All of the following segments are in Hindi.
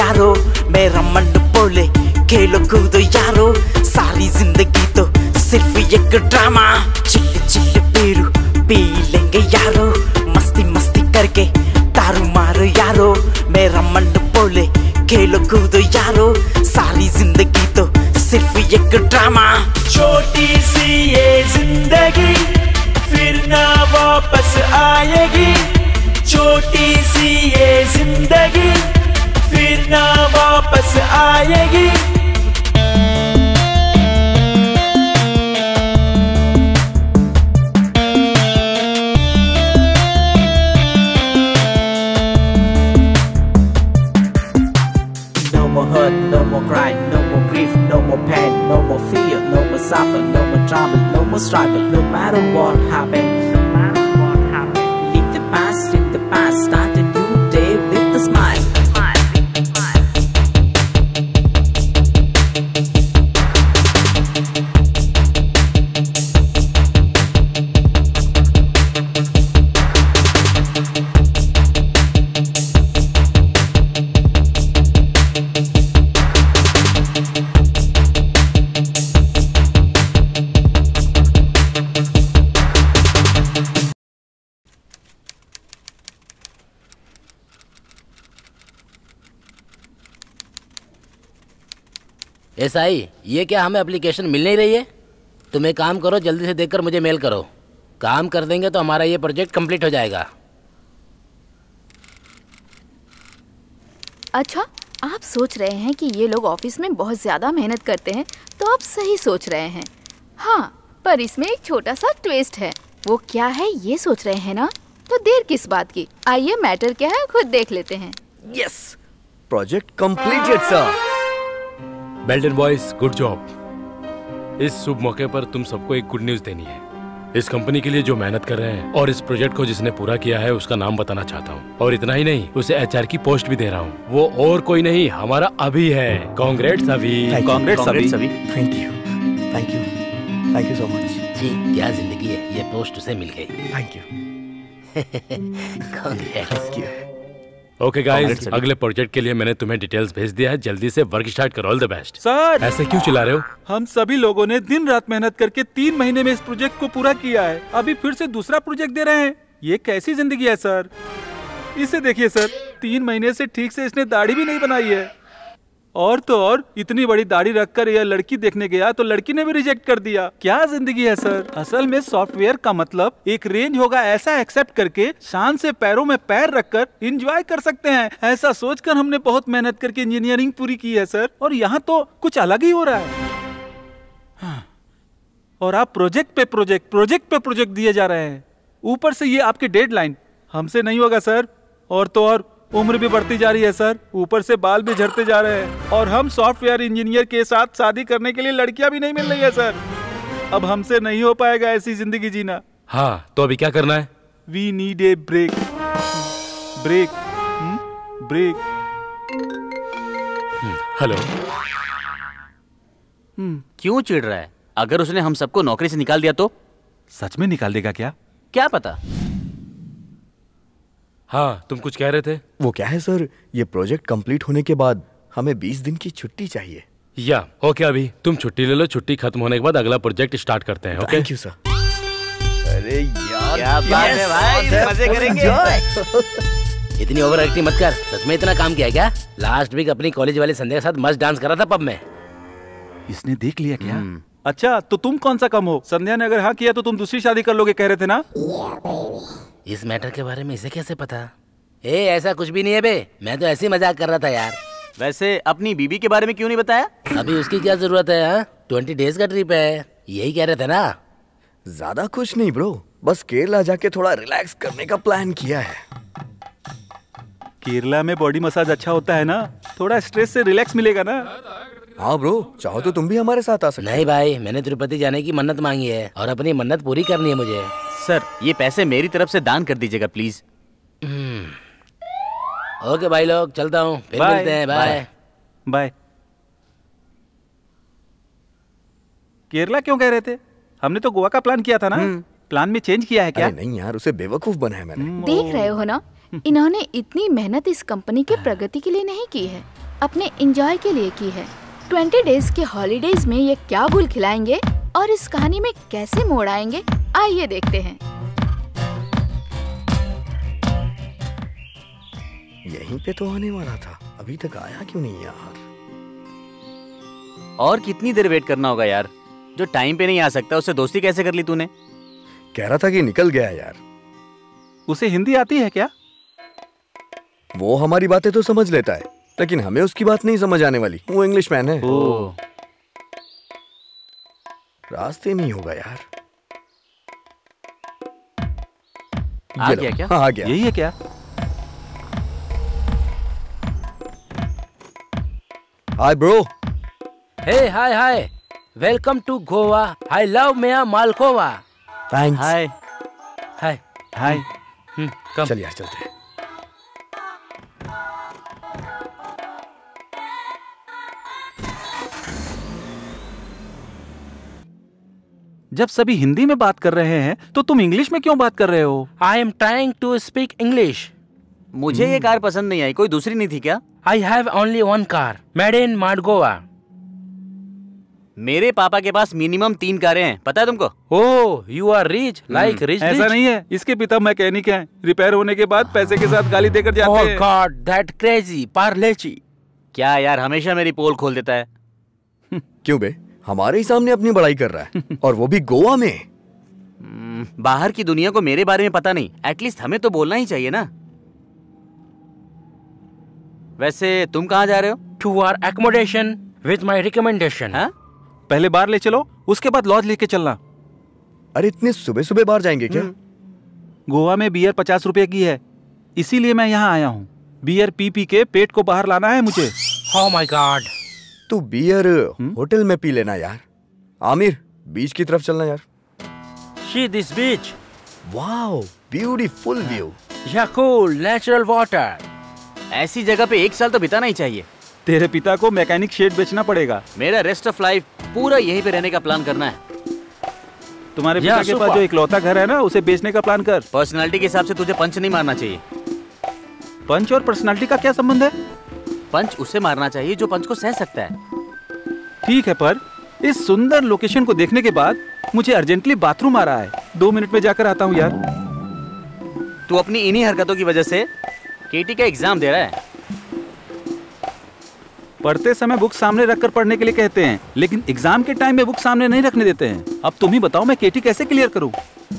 यारो, मेरा मन बोले खेलो कूदो यारो, सारी जिंदगी तो सिर्फ एक ड्रामा। चिल्ल चिल्ल पेरू पी लेंगे यारो, मस्ती मस्ती करके दारू मारो यारो, मेरा मन बोले खेलो कूदो यारो, सारी जिंदगी तो सिर्फ एक ड्रामा। छोटी सी ये जिंदगी फिर ना वापस आएगी, छोटी सी ये जिंदगी फिर ना वापस आएगी। No more hurt, no more cry, no more grief, no more pain, no more fear, no more suffer, no more drama, no more struggle. No matter what happens, leave the past, start a new day with a smile. SI, ये क्या हमें एप्लीकेशन मिल नहीं रही है? तुम एक काम करो, जल्दी से देखकर मुझे मेल करो। काम कर देंगे तो हमारा ये प्रोजेक्ट कंप्लीट हो जाएगा। अच्छा, आप सोच रहे हैं कि ये लोग ऑफिस में बहुत ज़्यादा मेहनत करते हैं, तो आप सही सोच रहे हैं। हाँ, पर इसमें एक छोटा सा ट्विस्ट है। वो क्या है ये सोच रहे हैं ना? तो देर किस बात की, आइए मैटर क्या है खुद देख लेते हैं। Yes, project completed sir. Belton boys, good job. इस शुभ मौके पर तुम सबको एक गुड न्यूज देनी है। इस कंपनी के लिए जो मेहनत कर रहे हैं और इस प्रोजेक्ट को जिसने पूरा किया है उसका नाम बताना चाहता हूँ। और इतना ही नहीं, उसे HR की पोस्ट भी दे रहा हूँ। वो और कोई नहीं, हमारा अभी है। Congrats Abhi. Congrats Abhi. Thank you so much. जी, क्या जिंदगी है, ये पोस्ट उसे मिल गई। Thank you. Congrats. Okay guys, अगले प्रोजेक्ट के लिए मैंने तुम्हें डिटेल्स भेज दिया है। जल्दी से वर्क स्टार्ट करो। All the best. सर, ऐसे क्यों चिल्ला रहे हो? हम सभी लोगों ने दिन रात मेहनत करके 3 महीने में इस प्रोजेक्ट को पूरा किया है। अभी फिर से दूसरा प्रोजेक्ट दे रहे हैं। ये कैसी जिंदगी है सर? इसे देखिए सर, 3 महीने से ठीक से इसने दाढ़ी भी नहीं बनाई है। और तो और इतनी बड़ी दाढ़ी रखकर यह लड़की देखने गया तो लड़की ने भी रिजेक्ट कर दिया। क्या जिंदगी है सर? असल में सॉफ्टवेयर का मतलब एक रेंज होगा, ऐसा एक्सेप्ट करके शान से पैरों में पैर रखकर एंजॉय कर सकते हैं। ऐसा सोचकर हमने बहुत मेहनत करके इंजीनियरिंग पूरी की है सर, और यहाँ तो कुछ अलग ही हो रहा है। हाँ। और आप प्रोजेक्ट पे प्रोजेक्ट दिए जा रहे हैं। ऊपर से ये आपके डेडलाइन। हमसे नहीं होगा सर। और तो और उम्र भी बढ़ती जा रही है सर, ऊपर से बाल भी झड़ते जा रहे हैं। और हम सॉफ्टवेयर इंजीनियर के साथ शादी करने के लिए लड़कियां भी नहीं मिल रही है सर। अब हमसे नहीं हो पाएगा ऐसी जिंदगी जीना। हाँ, तो अभी क्या करना है? We need a break. Break. Break. Hello. क्यों चिढ़ रहा है? अगर उसने हम सबको नौकरी से निकाल दिया तो? सच में निकाल देगा क्या? क्या पता। हाँ, तुम कुछ कह रहे थे? वो क्या है सर, ये प्रोजेक्ट कंप्लीट होने के बाद हमें 20 दिन की छुट्टी चाहिए। या ओके, अभी तुम छुट्टी ले लो। छुट्टी खत्म होने के बाद अगला प्रोजेक्ट स्टार्ट करते हैं। ओके? Thank you sir. अरे यार, क्या बात है भाई, मजे करेंगे। इतनी ओवर एक्टिंग मत कर। सच में इतना काम किया क्या? लास्ट वीक अपनी कॉलेज वाली संध्या के साथ मस्त डांस करा था पब में। इसने देख लिया क्या? अच्छा, तो तुम कौन सा कम हो? संध्या ने अगर हाँ किया तो तुम दूसरी शादी कर लोगे, कह रहे थे ना? इस मैटर के बारे में इसे कैसे पता? ऐसा कुछ भी नहीं है बे, मैं तो ऐसे ही मजाक कर रहा था यार। वैसे अपनी बीबी के बारे में क्यों नहीं बताया? अभी उसकी क्या जरूरत है? हाँ, 20 डेज का ट्रिप है, यही कह रहे थे ना। ज्यादा कुछ नहीं ब्रो, बस केरला जाके थोड़ा रिलैक्स करने का प्लान किया है। केरला में बॉडी मसाज अच्छा होता है ना, थोड़ा स्ट्रेस से रिलैक्स मिलेगा ना। हाँ ब्रो, चाहो तो तुम भी हमारे साथ आ सकते। नहीं भाई, मैंने तिरुपति जाने की मन्नत मांगी है और अपनी मन्नत पूरी करनी है मुझे। सर, ये पैसे मेरी तरफ से दान कर दीजिएगा प्लीज। ओके भाई लोग, चलता हूँ, फिर मिलते हैं। Bye bye. केरला क्यों कह रहे थे? हमने तो गोवा का प्लान किया था ना। प्लान में चेंज किया है क्या? अरे नहीं यार, उसे बेवकूफ बनाया मैंने। देख रहे हो ना, इन्होंने इतनी मेहनत इस कंपनी के प्रगति के लिए नहीं की है, अपने एंजॉय के लिए की है। 20 डेज के हॉलीडेज में ये क्या भूल खिलाएंगे और इस कहानी में कैसे मोड़ आएंगे, आइए देखते हैं। यहीं पे तो आने वाला था, अभी तक आया क्यों नहीं यार? और कितनी देर वेट करना होगा यार? जो टाइम पे नहीं आ सकता उससे दोस्ती कैसे कर ली तूने? कह रहा था कि निकल गया यार। उसे हिंदी आती है क्या? वो हमारी बातें तो समझ लेता है, लेकिन हमें उसकी बात नहीं समझ आने वाली। वो इंग्लिश मैन है। ओह, रास्ते में ही होगा यार। आ गया क्या? हाँ, आ गया। यही है क्या? Hi bro. Hey, hi. Welcome to Goa. I love Maya Malkova. Thanks. Hi. Hi. Hi. Come. चल यार चलते हैं। जब सभी हिंदी में बात कर रहे हैं तो तुम इंग्लिश में क्यों बात कर रहे हो? I am trying to speak English. मुझे ये कार पसंद नहीं आई। कोई दूसरी नहीं थी क्या? I have only one car, made in Madgova. मेरे पापा के पास मिनिमम 3 कारें हैं, पता है तुमको? Oh, you are rich, like rich. ऐसा नहीं है, इसके पिता मैकेनिक हैं। रिपेयर होने के बाद पैसे के साथ गाली देकर जाते Oh हैं। God, that crazy parlechi. क्या यार, हमेशा मेरी पोल खोल देता है। क्यों बे? हमारे ही सामने अपनी बड़ाई कर रहा है और वो भी गोवा में। बाहर की दुनिया को मेरे बारे में पता नहीं, एटलीस्ट हमें तो बोलना ही चाहिए ना। वैसे तुम कहाँ जा रहे हो? To our accommodation with my recommendation. हाँ? पहले बार ले चलो, उसके बाद लॉज लेके चलना। अरे इतने सुबह सुबह बाहर जाएंगे क्या? गोवा में बियर 50 रुपए की है, इसीलिए मैं यहाँ आया हूँ। बियर पी पी के पेट को बाहर लाना है मुझे। Oh my God. तू बियर होटल में पी लेना यार। आमिर, बीच की तरफ चलना यार। See this beach. Wow, beautiful view. Yeah, cool, natural water. ऐसी जगह पे 1 साल तो बिताना ही चाहिए। तेरे पिता को मैकेनिक शेड बेचना पड़ेगा। मेरा रेस्ट ऑफ लाइफ पूरा यहीं पे रहने का प्लान करना है। तुम्हारे या, पिता के पास सुपर। जो इकलौता घर है ना, उसे बेचने का प्लान कर। पर्सनालिटी के हिसाब से तुझे पंच नहीं मारना चाहिए। पंच और पर्सनालिटी का क्या संबंध है? पंच उसे मारना चाहिए जो पंच को सह सकता है। ठीक है, पर इस सुंदर लोकेशन को देखने के बाद मुझे अर्जेंटली बाथरूम आ रहा है। 2 मिनट में जाकर आता हूँ यार। तू अपनी इन्हीं हरकतों की वजह से केटी का एग्जाम दे रहा है। पढ़ते समय बुक सामने रखकर पढ़ने के लिए कहते हैं, लेकिन एग्जाम के टाइम में बुक सामने नहीं रखने देते हैं। अब तुम ही बताओ, मैं केटी कैसे क्लियर करूं?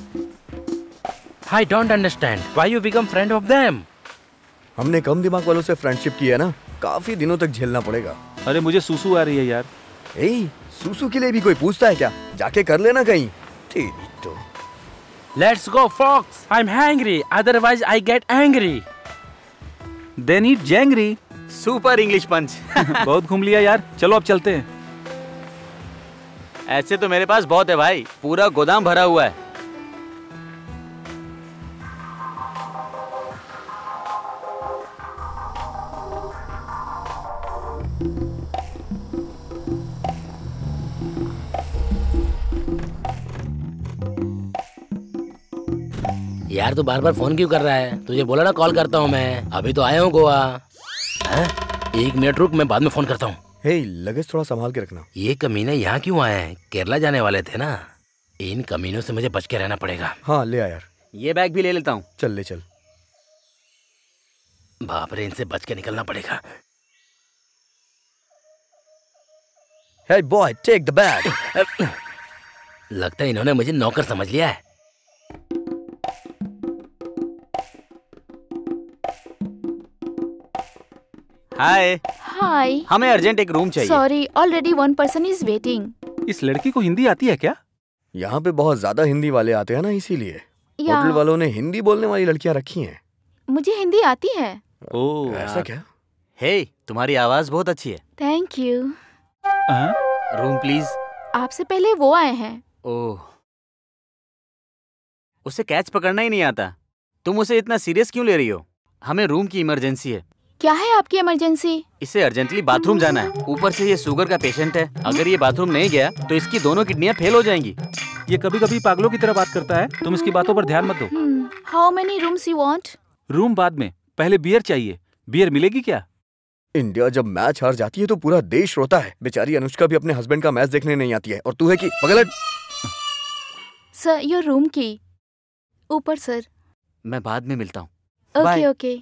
I don't understand why you become friend of them. हमने कम दिमाग वालों से फ्रेंडशिप की है ना, काफी दिनों तक झेलना पड़ेगा। अरे मुझे सूसू आ रही है यार। ए, सूसू के लिए भी कोई पूछता है क्या? जाके कर लेना कहीं। तेरी तो। Let's go, Fox. I'm hungry. Otherwise, I get angry. Then eat jangry। Super English punch. बहुत घूम लिया यार, चलो अब चलते हैं। ऐसे तो मेरे पास बहुत है भाई, पूरा गोदाम भरा हुआ है। यार तू बार बार फोन क्यों कर रहा है? तुझे बोला ना कॉल करता हूँ मैं। अभी तो आया हूँ गोवा। हैं? 1 मिनट रुक, मैं बाद में फोन करता हूँ। हे, लगेज थोड़ा संभाल के रखना। ये कमीने यहाँ क्यों आए हैं? केरला जाने वाले थे ना। इन कमीनों से मुझे बच के रहना पड़ेगा। हाँ ले आ यार। ये बैग भी ले लेता हूँ। चल ले चल। बाप रे, इनसे बच के निकलना पड़ेगा। Hey boy, take the bag. लगता है इन्होंने मुझे नौकर समझ लिया है। हाय। हाय। हमें अर्जेंट एक रूम चाहिए। Sorry, already 1 person is waiting. इस लड़की को हिंदी आती है क्या? यहाँ पे बहुत ज्यादा हिंदी वाले आते हैं ना, इसीलिए या, होटल वालों ने हिंदी बोलने वाली लड़कियाँ रखी हैं। मुझे हिंदी आती है। ओह, ऐसा क्या? हे, तुम्हारी आवाज बहुत अच्छी है। Thank you. हाँ? Room please. आपसे पहले वो आए हैं। ओह, उसे कैच पकड़ना ही नहीं आता। तुम उसे इतना सीरियस क्यों ले रही हो? हमें रूम की इमरजेंसी है। क्या है आपकी इमरजेंसी? इसे अर्जेंटली बाथरूम जाना है। ऊपर से ये शुगर का पेशेंट है, अगर ये बाथरूम नहीं गया तो इसकी दोनों किडनियां फेल हो जाएंगी। ये कभी कभी पागलों की तरह बात करता है, तुम इसकी बातों पर ध्यान मत दो। How many rooms you want? Room बाद में, पहले बियर चाहिए। बियर मिलेगी क्या? इंडिया जब मैच हार जाती है तो पूरा देश रोता है। बेचारी अनुष्का भी अपने हस्बैंड का मैच देखने नहीं आती है और तू है कि पगलट। सर योर रूम की ऊपर सर। मैं बाद में मिलता हूँ। Okay Bye. ओके।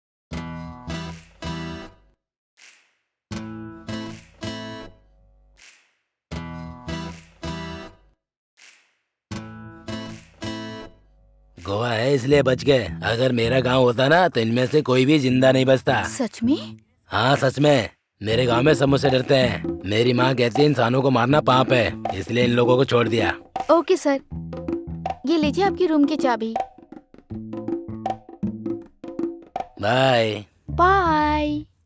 गोवा है इसलिए बच गए, अगर मेरा गांव होता ना तो इनमें से कोई भी जिंदा नहीं बचता। सच में? हाँ सच में, मेरे गांव में सब मुझसे डरते हैं। मेरी माँ कहती है इंसानों को मारना पाप है, इसलिए इन लोगों को छोड़ दिया। ओके सर, ये लीजिए आपकी रूम की चाबी। Bye bye.